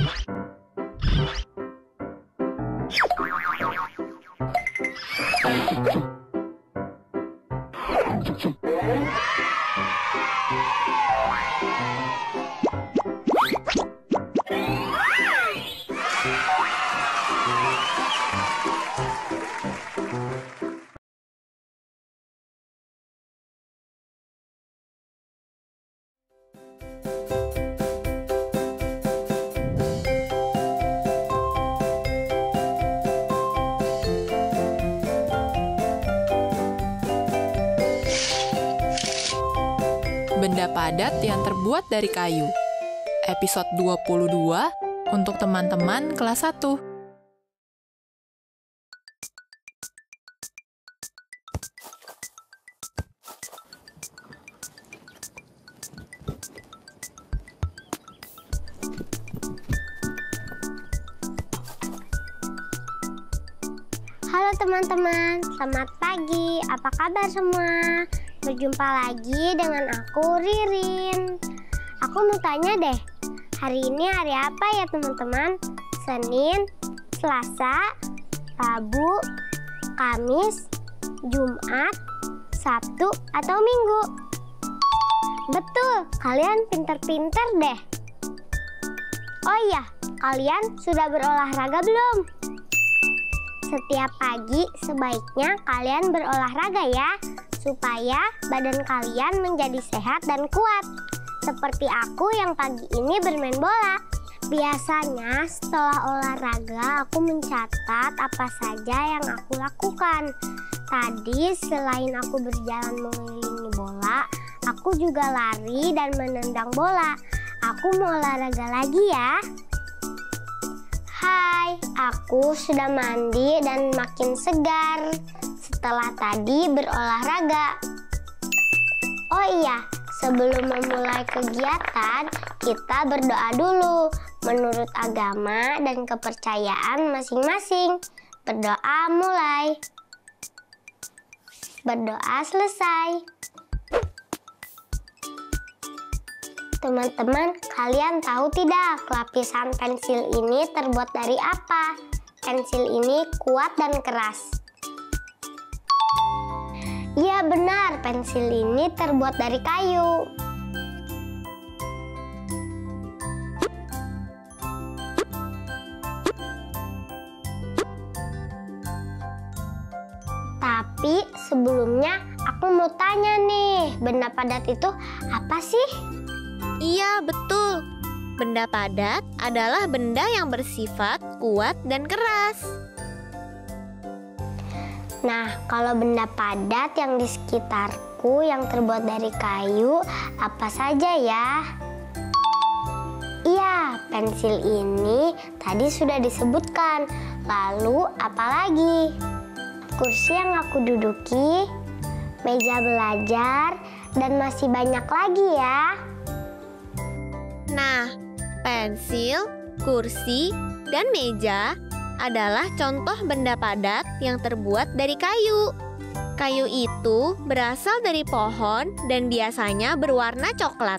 Benda padat yang terbuat dari kayu. Episode 22 untuk teman-teman kelas 1. Halo teman-teman, selamat pagi. Apa kabar semua? Berjumpa lagi dengan aku, Ririn. Aku mau tanya deh, hari ini hari apa ya teman-teman? Senin, Selasa, Rabu, Kamis, Jumat, Sabtu, atau Minggu? Betul, kalian pinter-pinter deh. Oh iya, kalian sudah berolahraga belum? Setiap pagi sebaiknya kalian berolahraga ya, supaya badan kalian menjadi sehat dan kuat. Seperti aku yang pagi ini bermain bola. Biasanya setelah olahraga aku mencatat apa saja yang aku lakukan. Tadi selain aku berjalan mengelilingi bola, aku juga lari dan menendang bola. Aku mau olahraga lagi ya. Hai, aku sudah mandi dan makin segar setelah tadi berolahraga. Oh iya, sebelum memulai kegiatan, kita berdoa dulu menurut agama dan kepercayaan masing-masing. Berdoa mulai. Berdoa selesai. Teman-teman, kalian tahu tidak lapisan pensil ini terbuat dari apa? Pensil ini kuat dan keras. Iya benar, pensil ini terbuat dari kayu. Tapi sebelumnya aku mau tanya nih, benda padat itu apa sih? Iya, betul. Benda padat adalah benda yang bersifat kuat dan keras. Nah, kalau benda padat yang di sekitarku yang terbuat dari kayu, apa saja ya? Iya, pensil ini tadi sudah disebutkan. Lalu apa lagi? Kursi yang aku duduki, meja belajar, dan masih banyak lagi ya. Nah, pensil, kursi, dan meja adalah contoh benda padat yang terbuat dari kayu. Kayu itu berasal dari pohon dan biasanya berwarna coklat.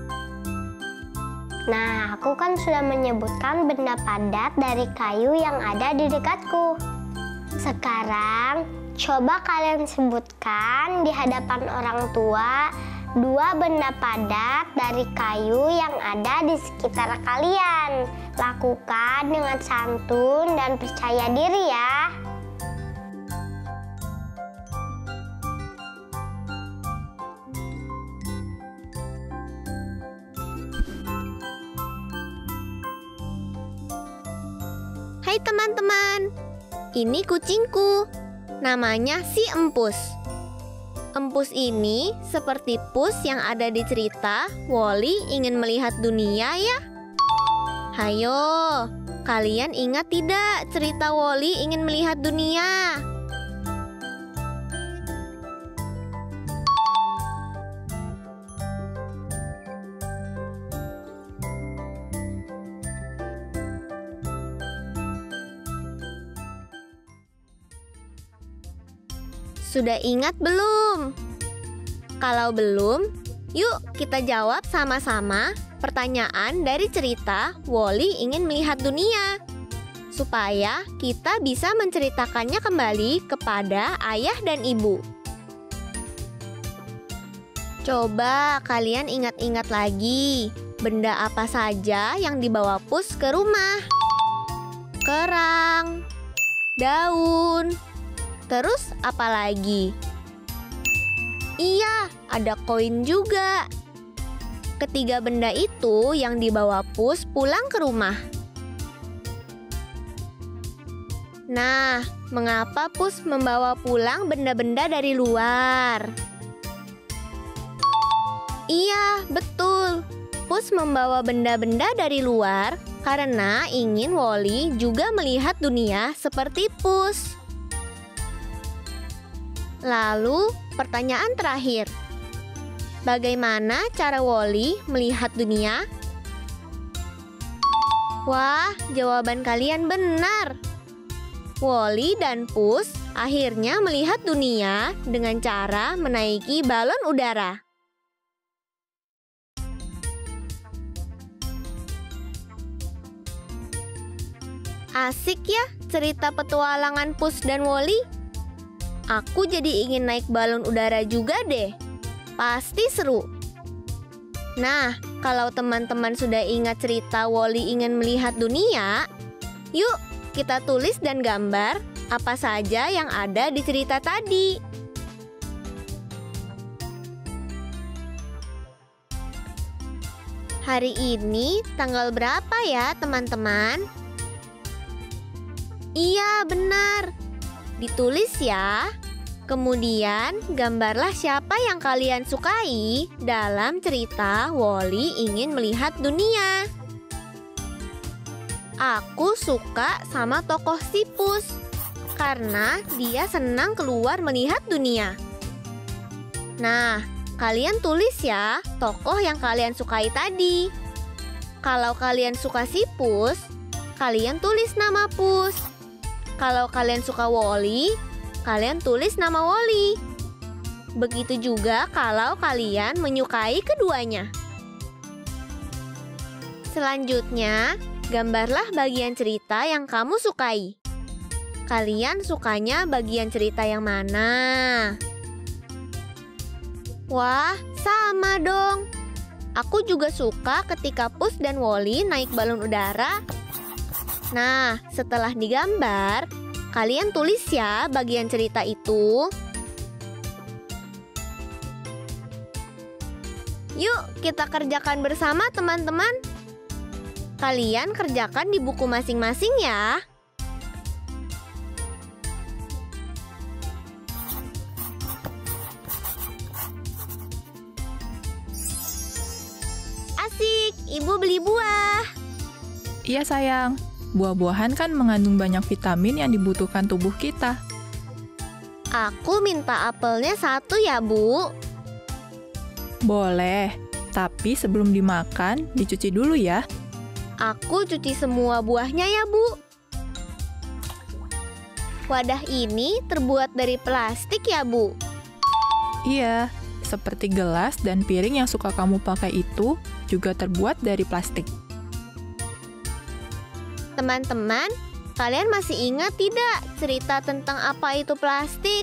Nah, aku kan sudah menyebutkan benda padat dari kayu yang ada di dekatku. Sekarang, coba kalian sebutkan di hadapan orang tua 2 benda padat dari kayu yang ada di sekitar kalian. Lakukan dengan santun dan percaya diri ya. Hai teman-teman, ini kucingku. Namanya si Empus. Empus ini seperti Pus yang ada di cerita Wall-E ingin melihat dunia ya. Hayo, kalian ingat tidak cerita Wall-E ingin melihat dunia? Sudah ingat belum? Kalau belum, yuk kita jawab sama-sama pertanyaan dari cerita Wall-E ingin melihat dunia, supaya kita bisa menceritakannya kembali kepada ayah dan ibu. Coba kalian ingat-ingat lagi, benda apa saja yang dibawa Pus ke rumah? Kerang, daun, terus apa lagi? Iya, ada koin juga. Ketiga benda itu yang dibawa Pus pulang ke rumah. Nah, mengapa Pus membawa pulang benda-benda dari luar? Iya, betul. Pus membawa benda-benda dari luar karena ingin Wall-E juga melihat dunia seperti Pus. Lalu, pertanyaan terakhir. Bagaimana cara Wall-E melihat dunia? Wah, jawaban kalian benar. Wall-E dan Pus akhirnya melihat dunia dengan cara menaiki balon udara. Asik ya cerita petualangan Pus dan Wall-E. Aku jadi ingin naik balon udara juga deh. Pasti seru. Nah, kalau teman-teman sudah ingat cerita Wall-E ingin melihat dunia, yuk kita tulis dan gambar apa saja yang ada di cerita tadi. Hari ini tanggal berapa ya, teman-teman? Iya, benar. Ditulis ya. Kemudian, gambarlah siapa yang kalian sukai dalam cerita Wall-E ingin melihat dunia. Aku suka sama tokoh si Pus karena dia senang keluar melihat dunia. Nah, kalian tulis ya tokoh yang kalian sukai tadi. Kalau kalian suka si Pus, kalian tulis nama Pus. Kalau kalian suka Wall-E, kalian tulis nama Wall-E. Begitu juga kalau kalian menyukai keduanya. Selanjutnya, gambarlah bagian cerita yang kamu sukai. Kalian sukanya bagian cerita yang mana? Wah, sama dong. Aku juga suka ketika Pus dan Wall-E naik balon udara. Nah, setelah digambar, kalian tulis ya bagian cerita itu. Yuk, kita kerjakan bersama teman-teman. Kalian kerjakan di buku masing-masing ya. Asik, ibu beli buah. Iya sayang, buah-buahan kan mengandung banyak vitamin yang dibutuhkan tubuh kita. Aku minta apelnya 1 ya, Bu. Boleh, tapi sebelum dimakan, dicuci dulu ya. Aku cuci semua buahnya ya, Bu. Wadah ini terbuat dari plastik ya, Bu? Iya, seperti gelas dan piring yang suka kamu pakai itu juga terbuat dari plastik. Teman-teman, kalian masih ingat tidak cerita tentang apa itu plastik?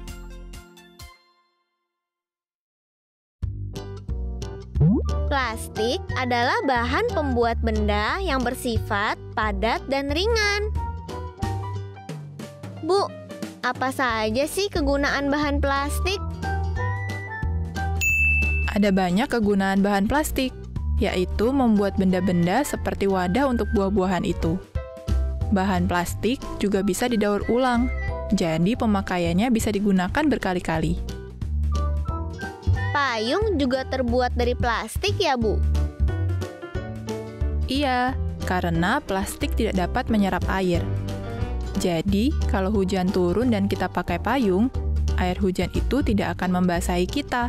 Plastik adalah bahan pembuat benda yang bersifat padat dan ringan. Bu, apa saja sih kegunaan bahan plastik? Ada banyak kegunaan bahan plastik, yaitu membuat benda-benda seperti wadah untuk buah-buahan itu. Bahan plastik juga bisa didaur ulang, jadi pemakaiannya bisa digunakan berkali-kali. Payung juga terbuat dari plastik ya, Bu? Iya, karena plastik tidak dapat menyerap air. Jadi, kalau hujan turun dan kita pakai payung, air hujan itu tidak akan membasahi kita.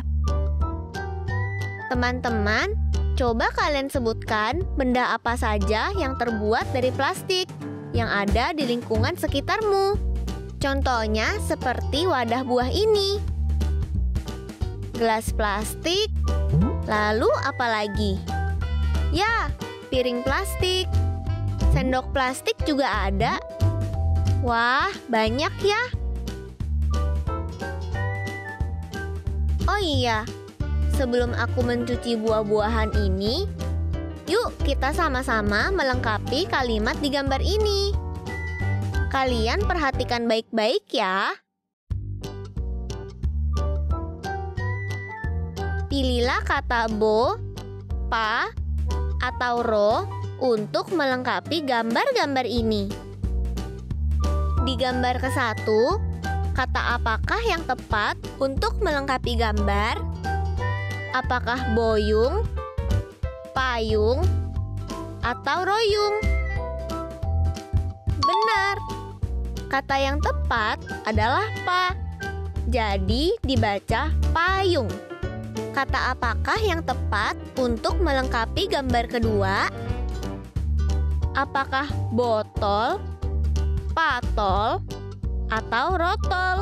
Teman-teman, coba kalian sebutkan benda apa saja yang terbuat dari plastik yang ada di lingkungan sekitarmu. Contohnya seperti wadah buah ini. Gelas plastik, lalu apa lagi? Ya, piring plastik. Sendok plastik juga ada. Wah, banyak ya. Oh iya, sebelum aku mencuci buah-buahan ini, yuk kita sama-sama melengkapi kalimat di gambar ini. Kalian perhatikan baik-baik ya. Pilihlah kata bo, pa, atau ro untuk melengkapi gambar-gambar ini. Di gambar ke-1, kata apakah yang tepat untuk melengkapi gambar? Apakah boyung, payung, atau royung? Benar. Kata yang tepat adalah pa. Jadi dibaca payung. Kata apakah yang tepat untuk melengkapi gambar kedua? Apakah botol, patol, atau rotol?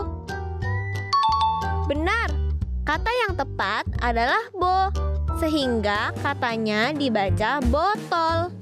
Benar. Kata yang tepat adalah bo, sehingga katanya dibaca botol.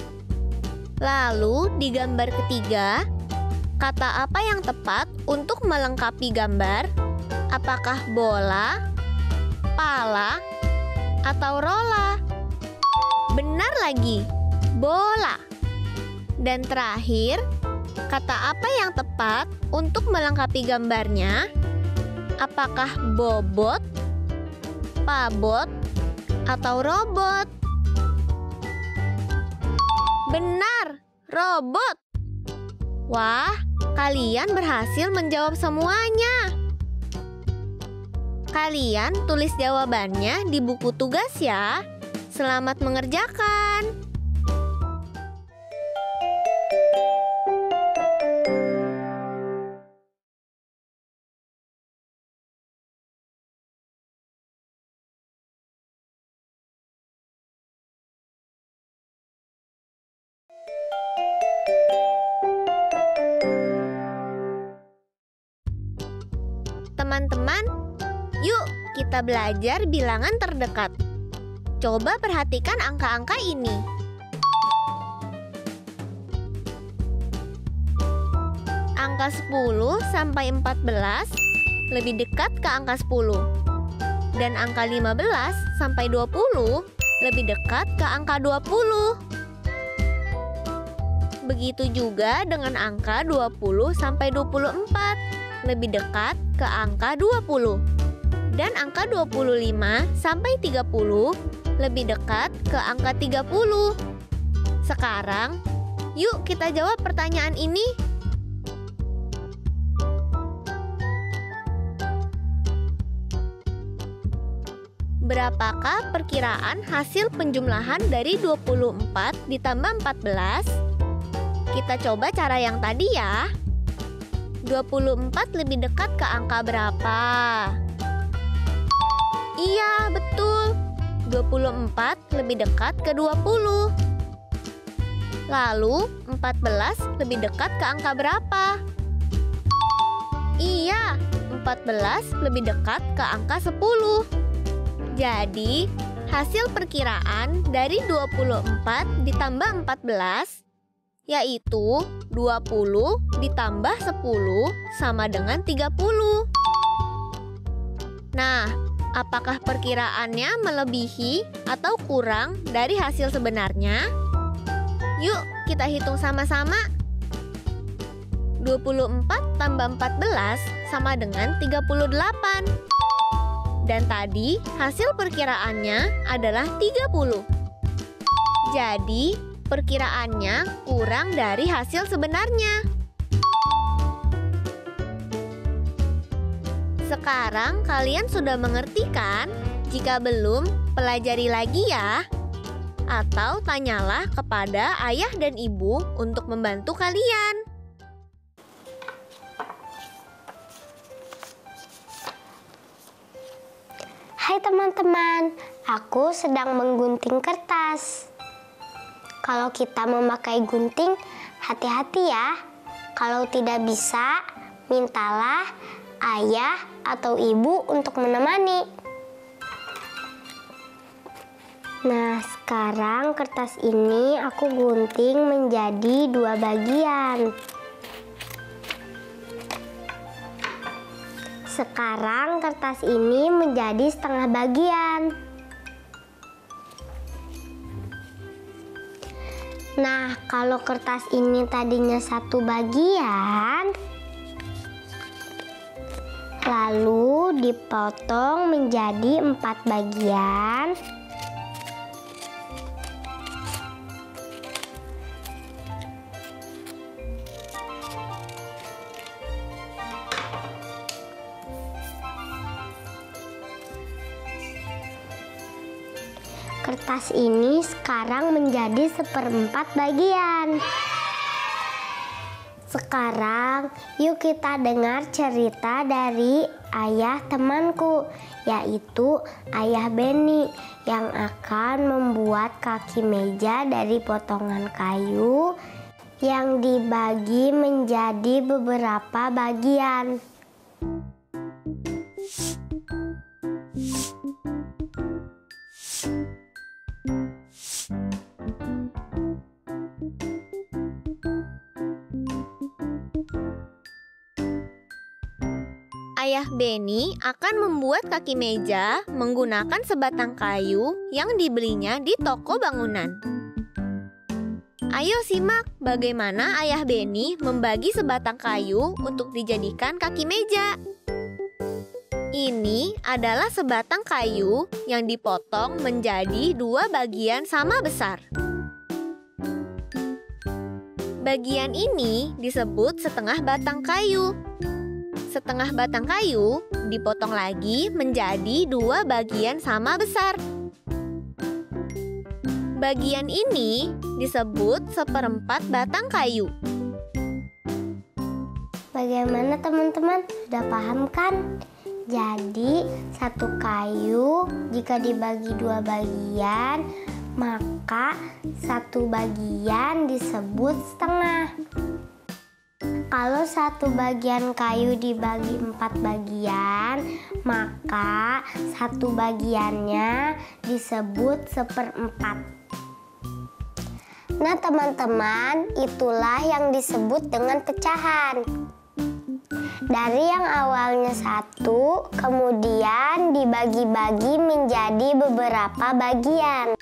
Lalu di gambar ketiga, kata apa yang tepat untuk melengkapi gambar? Apakah bola, pala, atau rola? Benar lagi, bola. Dan terakhir, kata apa yang tepat untuk melengkapi gambarnya? Apakah bobot, pabot, atau robot? Benar, robot. Wah, kalian berhasil menjawab semuanya. Kalian tulis jawabannya di buku tugas ya. Selamat mengerjakan. Teman-teman, yuk kita belajar bilangan terdekat. Coba perhatikan angka-angka ini. Angka 10 sampai 14 lebih dekat ke angka 10. Dan angka 15 sampai 20 lebih dekat ke angka 20. Begitu juga dengan angka 20 sampai 24. Lebih dekat ke angka 20. Dan angka 25 sampai 30 lebih dekat ke angka 30. Sekarang, yuk kita jawab pertanyaan ini. Berapakah perkiraan hasil penjumlahan dari 24 ditambah 14? Kita coba cara yang tadi ya. 24 lebih dekat ke angka berapa? Iya, betul. 24 lebih dekat ke 20. Lalu, 14 lebih dekat ke angka berapa? Iya, 14 lebih dekat ke angka 10. Jadi, hasil perkiraan dari 24 ditambah 14 yaitu 20 ditambah 10 sama dengan 30. Nah, apakah perkiraannya melebihi atau kurang dari hasil sebenarnya? Yuk, kita hitung sama-sama. 24 tambah 14 sama dengan 38. Dan tadi hasil perkiraannya adalah 30. Jadi, perkiraannya kurang dari hasil sebenarnya. Sekarang kalian sudah mengerti kan? Jika belum, pelajari lagi ya. Atau tanyalah kepada ayah dan ibu untuk membantu kalian. Hai teman-teman, aku sedang menggunting kertas. Kalau kita memakai gunting, hati-hati ya. Kalau tidak bisa, mintalah ayah atau ibu untuk menemani. Nah, sekarang kertas ini aku gunting menjadi 2 bagian. Sekarang kertas ini menjadi setengah bagian. Nah, kalau kertas ini tadinya 1 bagian, lalu dipotong menjadi 4 bagian. Kertas ini sekarang menjadi 1/4 bagian. Sekarang yuk kita dengar cerita dari ayah temanku, yaitu Ayah Beni, yang akan membuat kaki meja dari potongan kayu yang dibagi menjadi beberapa bagian. Ayah Beni akan membuat kaki meja menggunakan sebatang kayu yang dibelinya di toko bangunan. Ayo simak bagaimana Ayah Beni membagi sebatang kayu untuk dijadikan kaki meja. Ini adalah sebatang kayu yang dipotong menjadi 2 bagian sama besar. Bagian ini disebut setengah batang kayu. Setengah batang kayu dipotong lagi menjadi 2 bagian sama besar. Bagian ini disebut 1/4 batang kayu. Bagaimana teman-teman? Sudah paham kan? Jadi, 1 kayu jika dibagi 2 bagian, maka 1 bagian disebut setengah. Kalau 1 bagian kayu dibagi 4 bagian, maka 1 bagiannya disebut 1/4. Nah teman-teman, itulah yang disebut dengan pecahan. Dari yang awalnya 1, kemudian dibagi-bagi menjadi beberapa bagian.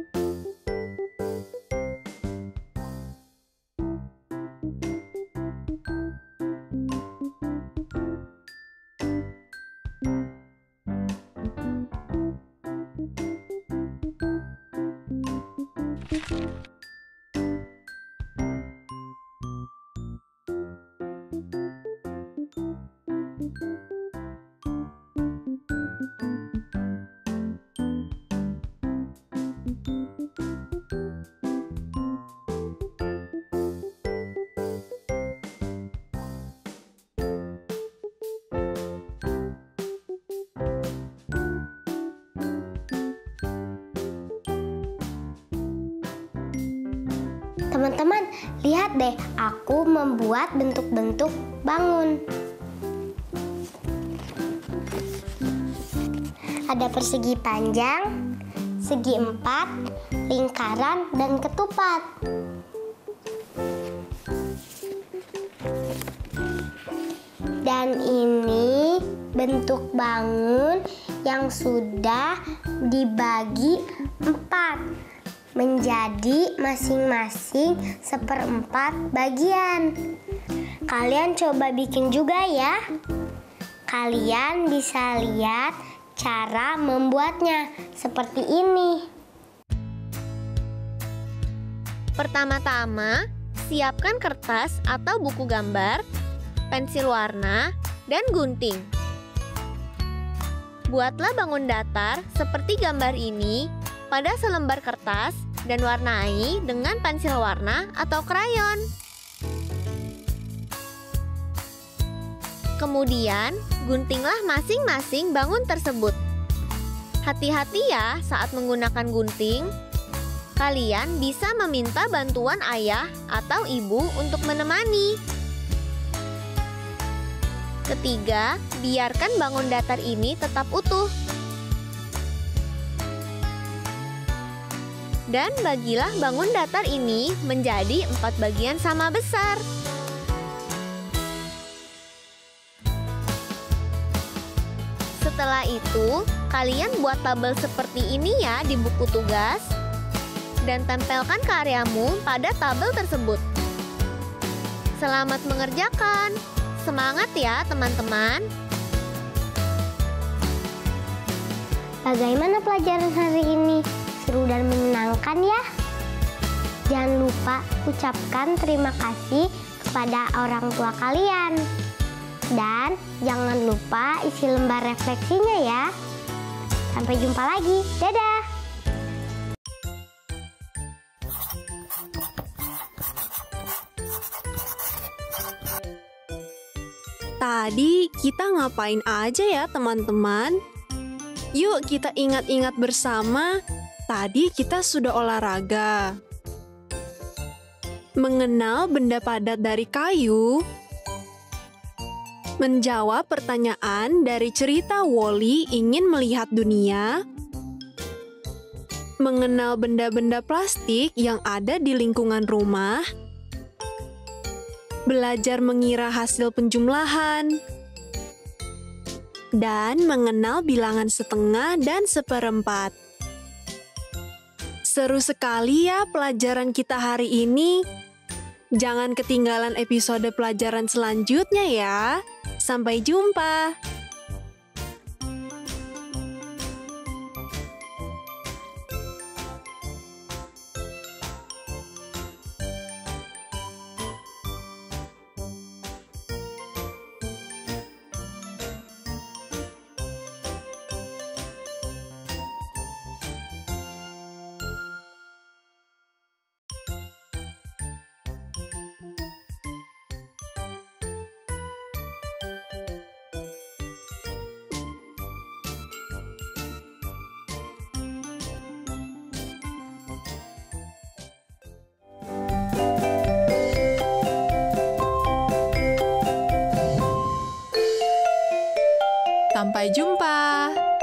Teman-teman, lihat deh, aku membuat bentuk-bentuk bangun. Ada persegi panjang, segi 4, lingkaran, dan ketupat. Dan ini bentuk bangun yang sudah dibagi 4 menjadi masing-masing 1/4 bagian. Kalian coba bikin juga ya. Kalian bisa lihat cara membuatnya seperti ini. Pertama-tama, siapkan kertas atau buku gambar, pensil warna, dan gunting. Buatlah bangun datar seperti gambar ini pada selembar kertas dan warnai dengan pensil warna atau krayon. Kemudian, guntinglah masing-masing bangun tersebut. Hati-hati ya saat menggunakan gunting. Kalian bisa meminta bantuan ayah atau ibu untuk menemani. Ketiga, biarkan bangun datar ini tetap utuh. Dan bagilah bangun datar ini menjadi 4 bagian sama besar. Setelah itu, kalian buat tabel seperti ini ya di buku tugas dan tempelkan karyamu pada tabel tersebut. Selamat mengerjakan. Semangat ya, teman-teman. Bagaimana pelajaran hari ini? Seru dan menyenangkan ya? Jangan lupa ucapkan terima kasih kepada orang tua kalian. Dan jangan lupa isi lembar refleksinya ya. Sampai jumpa lagi. Dadah! Tadi kita ngapain aja ya teman-teman? Yuk kita ingat-ingat bersama. Tadi kita sudah olahraga. Mengenal benda padat dari kayu. Menjawab pertanyaan dari cerita Wall-E ingin melihat dunia. Mengenal benda-benda plastik yang ada di lingkungan rumah. Belajar mengira hasil penjumlahan. Dan mengenal bilangan setengah dan seperempat. Seru sekali ya pelajaran kita hari ini. Jangan ketinggalan episode pelajaran selanjutnya ya. Sampai jumpa. Sampai jumpa.